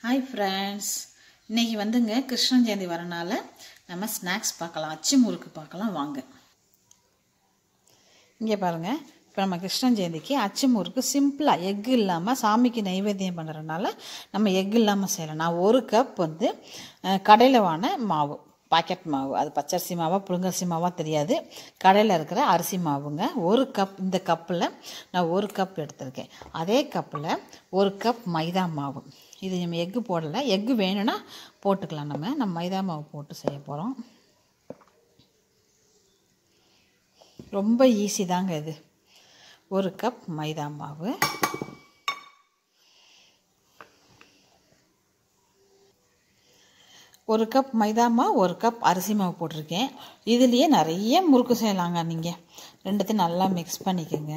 Hi friends, இன்னைக்கு வந்துங்க கிருஷ்ண ஜெயந்தி வரனால நம்ம ஸ்நாக்ஸ் பார்க்கலாம். அச்சு முறுக்கு பார்க்கலாம் வாங்க. இங்கே பாருங்க, இப்போ நம்ம கிருஷ்ண ஜெயந்திக்கு அச்சு முறுக்கு சிம்பிளாக எக் இல்லாமல் சாமிக்கு நைவேத்தியம் பண்ணுறதுனால நம்ம எக் இல்லாமல் செய்யலாம். நான் ஒரு கப் வந்து கடையில் வாங்கின மாவு, பாக்கெட் மாவு, அது பச்சரிசி மாவா புழுங்கரிசி மாவா தெரியாது, கடையில் இருக்கிற அரிசி மாவுங்க. ஒரு கப், இந்த கப்பில் நான் ஒரு கப் எடுத்திருக்கேன். அதே கப்பில் ஒரு கப் மைதா மாவு. இது நம்ம எக்கு போடலை, எக்கு வேணும்னா போட்டுக்கலாம். நம்ம மைதா மாவு போட்டு செய்ய போகிறோம். ரொம்ப ஈஸி தாங்க இது. ஒரு கப் மைதா மாவு, ஒரு கப் மைதா மாவு, ஒரு கப் அரிசி மாவு போட்டிருக்கேன். இதுலேயே நிறைய முறுக்கு செய்யலாங்க. நீங்கள் ரெண்டுத்தையும் நல்லா மிக்ஸ் பண்ணிக்கோங்க.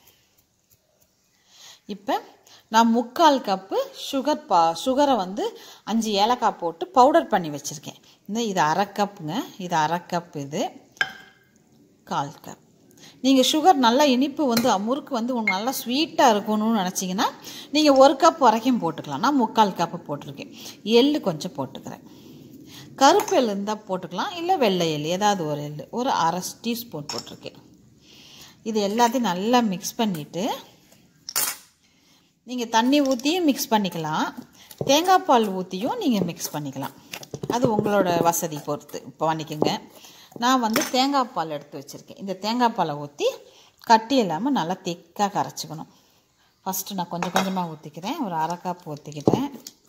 இப்போ நான் 3/4 கப்பு சுகரை வந்து 5 ஏலக்காய் போட்டு பவுடர் பண்ணி வச்சுருக்கேன். இது அரை கப்புங்க, இது அரை கப், இது 1/4 கப். நீங்கள் சுகர் நல்லா இனிப்பு வந்து முறுக்கு வந்து உங்களுக்கு நல்லா ஸ்வீட்டாக இருக்கணும்னு நினச்சிங்கன்னா நீங்கள் 1 கப் வரைக்கும் போட்டுக்கலாம். நான் 3/4 கப்பு போட்டிருக்கேன். எள்ளு கொஞ்சம் போட்டுக்கிறேன். கருப்பு எள்ளு இருந்தால் போட்டுக்கலாம், இல்லை வெள்ளை எள்ளு ஏதாவது ஒரு எள்ளு, ஒரு அரை டீஸ்பூன் போட்டிருக்கேன். இது எல்லாத்தையும் நல்லா மிக்ஸ் பண்ணிவிட்டு நீங்கள் தண்ணி ஊற்றியும் மிக்ஸ் பண்ணிக்கலாம், தேங்காய் பால் ஊற்றியும் நீங்கள் மிக்ஸ் பண்ணிக்கலாம். அது உங்களோட வசதி பொறுத்து இப்போ பண்ணிக்கோங்க. நான் வந்து தேங்காய் பால் எடுத்து வச்சுருக்கேன். இந்த தேங்காய் பாலை ஊற்றி கட்டி இல்லாமல் நல்லா திக்காக கரைச்சிக்கணும். ஃபஸ்ட்டு நான் கொஞ்சம் கொஞ்சமாக ஊற்றிக்கிறேன். ஒரு அரை கப் ஊற்றிக்கிட்டேன்.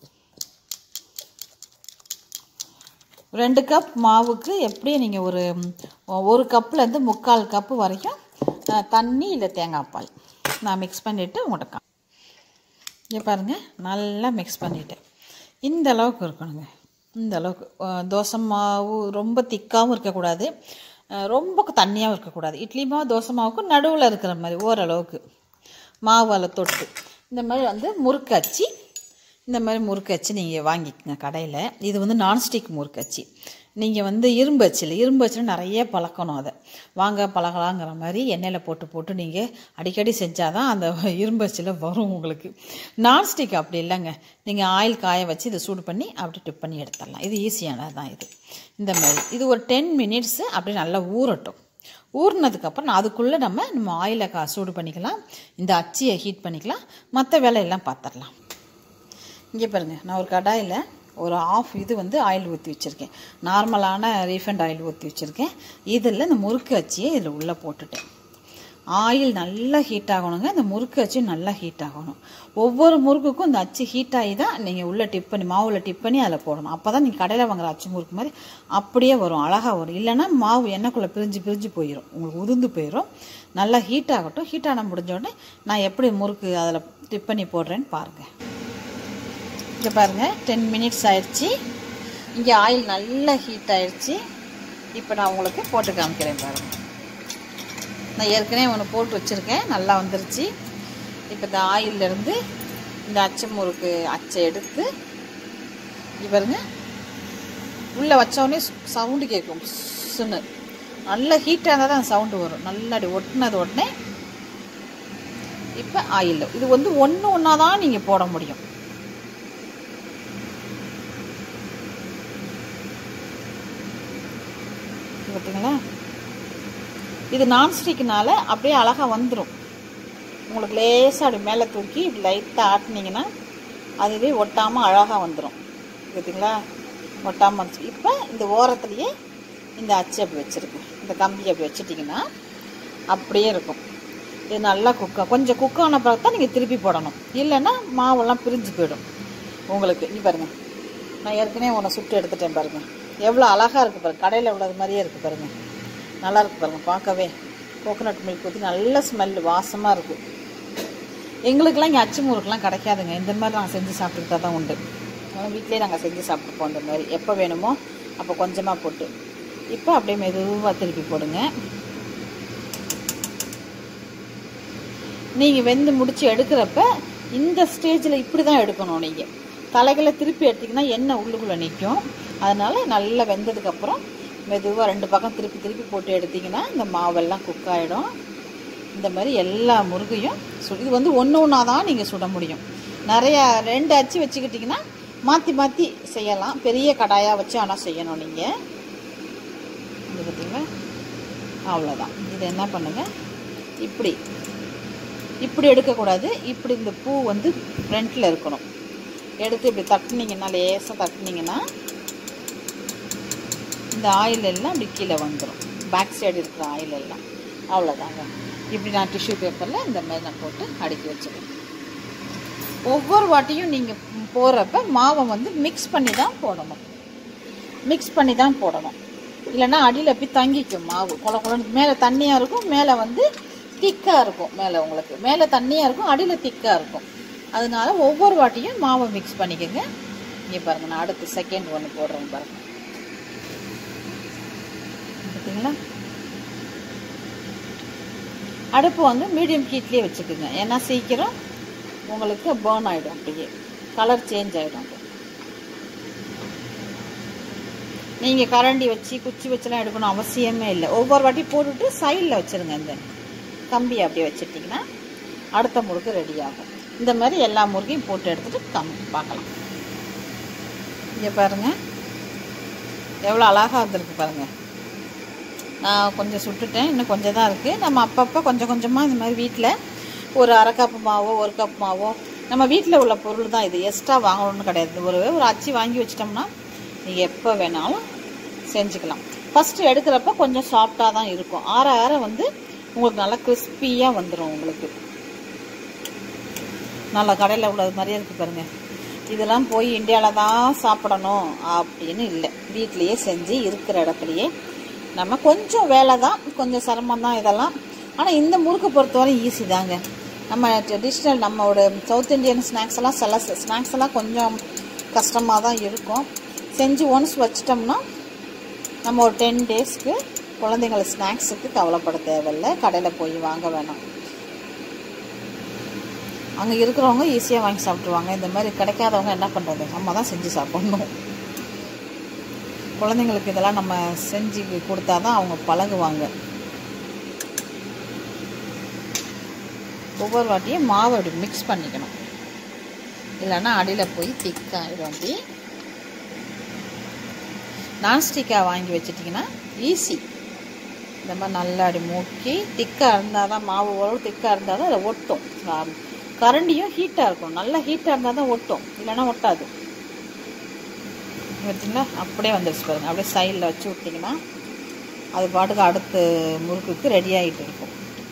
2 கப் மாவுக்கு எப்படியும் நீங்கள் ஒரு கப்புலேருந்து 3/4 கப்பு வரைக்கும் தண்ணி இல்லை தேங்காய் பால் நான் மிக்ஸ் பண்ணிவிட்டு உங்கள்கிட்ட இங்கே பாருங்கள், நல்லா மிக்ஸ் பண்ணிவிட்டேன். இந்த அளவுக்கு இருக்கணுங்க. இந்த அளவுக்கு தோசை மாவு ரொம்ப திக்காகவும் இருக்கக்கூடாது, ரொம்ப தண்ணியாகவும் இருக்கக்கூடாது. இட்லி மாவு தோசை மாவுக்கு நடுவில் இருக்கிற மாதிரி ஓரளவுக்கு மாவால் தொட்டு இந்த மாதிரி வந்து முறுக்கு அச்சு, இந்த மாதிரி முறுக்கு அச்சு நீங்கள் வாங்கிக்கோங்க கடையில். இது வந்து நான்ஸ்டிக் முறுக்கு அச்சு. நீங்கள் வந்து இரும்பு அச்சில் நிறைய பழக்கணும். அதை வாங்க பழகலாங்கிற மாதிரி எண்ணெயில் போட்டு நீங்கள் அடிக்கடி செஞ்சால் தான் அந்த இரும்பு அச்சில் வரும் உங்களுக்கு. நான்ஸ்டிக் அப்படி இல்லைங்க, நீங்கள் ஆயில் காய வச்சு இதை சூடு பண்ணி அப்படி டிப் பண்ணி எடுத்துடலாம். இது ஈஸியானது தான் இது. இந்த மாதிரி இது ஒரு 10 மினிட்ஸு அப்படி நல்லா ஊறட்டும். ஊறினதுக்கப்புறம் அதுக்குள்ளே நம்ம ஆயிலை சூடு பண்ணிக்கலாம், இந்த அச்சியை ஹீட் பண்ணிக்கலாம், மற்ற வேலையெல்லாம் பார்த்துடலாம். இங்கே பாருங்கள், நான் ஒரு கடாயில் ஒரு இது வந்து ஆயில் ஊற்றி வச்சுருக்கேன். நார்மலான ரீஃபண்ட் ஆயில் ஊற்றி வச்சுருக்கேன். இதில் இந்த முறுக்கு அச்சியை இதில் உள்ளே போட்டுட்டேன். ஆயில் நல்லா ஹீட் ஆகணுங்க, இந்த முறுக்கு அச்சு நல்லா ஹீட் ஆகணும். ஒவ்வொரு முறுக்குக்கும் இந்த அச்சு ஹீட் ஆகி தான் நீங்கள் உள்ளே டிப் பண்ணி மாவில் டிப் பண்ணி அதில் போடணும். அப்போ தான் நீங்கள் கடையில் வாங்குற அச்சு முறுக்கு மாதிரி அப்படியே வரும், அழகாக வரும். இல்லைன்னா மாவு எண்ணெய்க்குள்ளே பிரிஞ்சு போயிடும், உங்களுக்கு உதிர்ந்து போயிடும். நல்லா ஹீட் ஆகட்டும். ஹீட் ஆன முடிஞ்சோடனே நான் எப்படி முறுக்கு அதில் டிப் பண்ணி போடுறேன்னு பாருங்கள். இங்கே பாருங்கள், 10 மினிட்ஸ் ஆயிடுச்சு. இங்கே ஆயில் நல்லா ஹீட் ஆயிடுச்சு. இப்போ நான் உங்களுக்கு போட்டு காமிக்கிறேன் பாருங்கள். நான் ஏற்கனவே ஒன்று போட்டு வச்சுருக்கேன், நல்லா வந்துருச்சு. இப்போ இந்த ஆயிலிருந்து இந்த அச்சு முறுக்கு அச்சை எடுத்து இங்கே பாருங்கள், உள்ளே வச்சோடனே சவுண்டு கேட்கும், சுன்னு நல்லா ஹீட்டாக இருந்தால் தான் சவுண்டு வரும். நல்லா அப்படி ஒட்டினது உடனே இப்போ ஆயில் இது வந்து ஒன்றா தான் நீங்கள் போட முடியும். பார்த்தீங்களா, இது நான்ஸ்டிக்னால அப்படியே அழகாக வந்துடும். உங்களுக்கு லேசாக அப்படி மேலே தூக்கி இப்படி லைட்டாக ஆட்டினீங்கன்னா அதுவே ஒட்டாமல் அழகாக வந்துடும். பார்த்தீங்களா, ஒட்டாமல் வந்துச்சு. இப்போ இந்த ஓரத்துலேயே இந்த அச்சு அப்படி வச்சுருக்கேன், இந்த கம்பி அப்படி வச்சுட்டிங்கன்னா அப்படியே இருக்கும். இது நல்லா கொஞ்சம் குக்கான பிறகு தான் நீங்கள் திருப்பி போடணும், இல்லைன்னா மாவெல்லாம் பிரிஞ்சு போயிடும் உங்களுக்கு. இங்கே பாருங்கள், நான் ஏற்கனவே ஒன்று சுட்டு எடுத்துட்டேன் பாருங்கள், எவ்வளோ அழகாக இருக்குது பாருங்கள். கடையில் உள்ளது மாதிரியே இருக்குது பாருங்கள், நல்லா இருக்குது பாருங்கள். பார்க்கவே கோகோனட் மில்க் ஊற்றி நல்ல ஸ்மெல்லு, வாசமாக இருக்குது. எங்களுக்கெல்லாம் இங்கே அச்சு முறுக்கெலாம் கிடைக்காதுங்க. இந்த மாதிரி நாங்கள் செஞ்சு சாப்பிட்டுக்கிட்டா தான் உண்டு. வீட்டிலே நாங்கள் செஞ்சு சாப்பிட்டுப்போம். இந்த மாதிரி எப்போ வேணுமோ அப்போ கொஞ்சமாக போட்டு இப்போ அப்படியே மெதுவாக திருப்பி போடுங்க. நீங்கள் வெந்து முடித்து எடுக்கிறப்ப இந்த ஸ்டேஜில் இப்படி தான் எடுக்கணும். நீங்கள் தலைகளை திருப்பி எடுத்திங்கன்னா எண்ணெய் உள்ளுக்குள்ளே நிற்கும். அதனால் நல்லா வெந்ததுக்கப்புறம் மெதுவாக 2 பக்கம் திருப்பி போட்டு எடுத்திங்கன்னா இந்த மாவெல்லாம் குக் ஆகிடும். இந்த மாதிரி எல்லா முறுக்கையும் இது வந்து ஒன்று ஒன்றா தான் நீங்கள் சுட முடியும். நிறையா 2 அச்சு வச்சுக்கிட்டிங்கன்னா மாற்றி மாற்றி செய்யலாம். பெரிய கடாயாக வச்சு ஆனால் செய்யணும் நீங்கள். இது பார்த்தீங்களா, அவ்வளோதான். இது என்ன பண்ணுங்கள், இப்படி இப்படி எடுக்கக்கூடாது. இப்படி இந்த பூ வந்து ஃப்ரண்ட்டில் இருக்கணும். எடுத்து இப்படி தட்டினீங்கன்னா, லேசாக தட்டினீங்கன்னா இந்த ஆயில் எல்லாம் அப்படி கீழே வந்துடும். பேக் சைடு இருக்கிற ஆயில் எல்லாம். அவ்வளோதாங்க. இப்படி நான் டிஷ்யூ பேப்பரில் இந்த மாதிரி நான் போட்டு அடுக்கி வச்சுருவேன். ஒவ்வொரு வாட்டியும் நீங்கள் போடுறப்ப மாவை வந்து மிக்ஸ் பண்ணி தான் போடணும். மிக்ஸ் பண்ணி தான் போடணும். இல்லைன்னா அடியில் போய் தங்கிக்கும் மாவு. குழன்னு மேலே தண்ணியாக இருக்கும், மேலே வந்து திக்காக இருக்கும். மேலே உங்களுக்கு மேலே தண்ணியாக இருக்கும், அடியில் திக்காக இருக்கும். அதனால ஒவ்வொரு வாட்டியும் மாவை மிக்ஸ் பண்ணிக்கோங்க. இங்கே பாருங்கள், நான் அடுத்து செகண்ட் ஒன்று போடுறேன் பாருங்கள். பார்த்தீங்களா, அடுப்பு வந்து மீடியம் ஹீட்லேயே வச்சுக்கோங்க. ஏன்னா சீக்கிரம் உங்களுக்கு பர்ன் ஆகிடும், அப்படியே கலர் சேஞ்ச் ஆகிடும். நீங்கள் கரண்டி வச்சு குச்சி வச்சுலாம் எடுக்கணும் அவசியமே இல்லை. ஒவ்வொரு வாட்டி போட்டுட்டு சைடில் வச்சுருங்க. இந்த கம்பி அப்படியே வச்சுட்டிங்கன்னா அடுத்த முறுக்கு ரெடி ஆகும். இந்த மாதிரி எல்லா முறுக்கையும் போட்டு எடுத்துகிட்டு பார்க்கலாம். இங்கே பாருங்கள், எவ்வளோ அழகாக வந்திருக்கு பாருங்கள். நான் கொஞ்சம் சுட்டுட்டேன், இன்னும் கொஞ்சம் தான் இருக்குது. நம்ம அப்பப்போ கொஞ்சம் கொஞ்சமாக இந்த மாதிரி வீட்டில் ஒரு அரை கப்பு மாவோ ஒரு கப் மாவோ, நம்ம வீட்டில் உள்ள பொருள் தான் இது, எக்ஸ்ட்ரா வாங்கணும்னு கிடையாது. ஒரு அச்சு வாங்கி வச்சிட்டோம்னா நீங்கள் எப்போ வேணாலும் செஞ்சுக்கலாம். ஃபஸ்ட்டு எடுக்கிறப்ப கொஞ்சம் சாஃப்டாக தான் இருக்கும். ஆற ஆற வந்து உங்களுக்கு நல்லா கிறிஸ்பியாக வந்துடும். உங்களுக்கு நல்லா கடையில் உள்ளது மாதிரியே இருக்குது பாருங்கள். இதெல்லாம் போய் இந்தியாவில் தான் சாப்பிடணும் அப்படின்னு இல்லை. வீட்லேயே செஞ்சு இருக்கிற இடத்துலையே நம்ம கொஞ்சம் வேலை தான், கொஞ்சம் சிரமம் தான் இதெல்லாம். ஆனால் இந்த முறுக்கு பொறுத்தவரை ஈஸி தாங்க. நம்ம ட்ரெடிஷ்னல் நம்மளோட சவுத் இண்டியன் ஸ்நாக்ஸ் எல்லாம் சில ஸ்நாக்ஸ் எல்லாம் கொஞ்சம் கஷ்டமாக தான் இருக்கும். செஞ்சு ஒன்ஸ் வச்சிட்டோம்னா நம்ம ஒரு 10 டேஸ்க்கு குழந்தைங்கள ஸ்நாக்ஸுக்கு கவலைப்பட தேவையில்லை. கடையில் போய் வாங்க வேணாம். அங்கே இருக்கிறவங்க ஈஸியாக வாங்கி சாப்பிட்ருவாங்க. இந்த மாதிரி கிடைக்காதவங்க என்ன பண்ணுறது, நம்ம தான் செஞ்சு சாப்பிட்ணும். குழந்தைங்களுக்கு இதெல்லாம் நம்ம செஞ்சு கொடுத்தா தான் அவங்க பழகுவாங்க. ஒவ்வொரு வாட்டியும் மாவு அப்படி மிக்ஸ் பண்ணிக்கணும். இல்லைன்னா அடியில் போய் திக்காகிடும். அப்படி நான்ஸ்டிக்காக வாங்கி வச்சிட்டிங்கன்னா ஈஸி. இந்த மாதிரி நல்லா அப்படி மூக்கி திக்காக இருந்தால் தான், மாவு ஓரளவு திக்காக இருந்தால் தான் அதை ஒட்டும். கரண்டியும் ஹீட்டாக இருக்கும். நல்லா ஹீட்டாக இருந்தால் தான் ஒட்டும், இல்லைன்னா ஒட்டாது. பார்த்தீங்களா, அப்படியே வந்துடுச்சு பாருங்கள். அப்படியே சைடில் வச்சு விட்டிங்கன்னா அது பாட்டுக்கு அடுத்த முறுக்குக்கு ரெடி ஆகிட்டு இருக்கும்.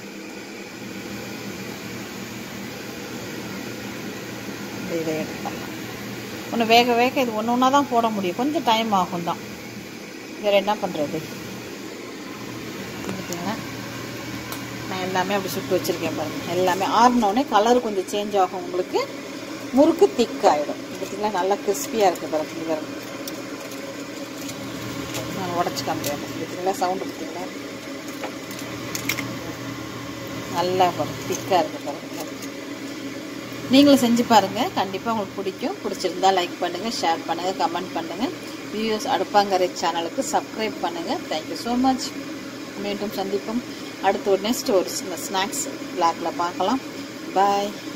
இதை எடுத்துக்கலாம். ஒன்று வேக வேக இது ஒன்று ஒன்றா தான் போட முடியும். கொஞ்சம் டைம் ஆகும் தான். வேறு என்ன பண்ணுறது. பார்த்தீங்களா, நான் எல்லாமே அப்படி சுட்டு வச்சுருக்கேன் பாருங்கள். எல்லாமே ஆறினோடனே கலர் கொஞ்சம் சேஞ்ச் ஆகும். உங்களுக்கு முறுக்கு திக்காகிடும். பார்த்தீங்களா, நல்லா கிறிஸ்பியாக இருக்குது பாருங்கள். நான் உடச்சி காமிக்கிறேன். பார்த்தீங்களா, சவுண்டு பார்த்தீங்களா, நல்லா பாருங்கள் திக்காக இருக்குது பாருங்கள். நீங்களும் செஞ்சு பாருங்கள், கண்டிப்பாக உங்களுக்கு பிடிக்கும். பிடிச்சிருந்தா லைக் பண்ணுங்கள், ஷேர் பண்ணுங்கள், கமெண்ட் பண்ணுங்கள். வியூஸ் அடுப்பாங்கரை சேனலுக்கு சப்ஸ்கிரைப் பண்ணுங்கள். Thank you so much. மீண்டும் சந்திப்போம். அடுத்து ஒரு நெக்ஸ்ட் ஒரு ஸ்நாக்ஸ் பிளாக்ல பார்க்கலாம். பாய்.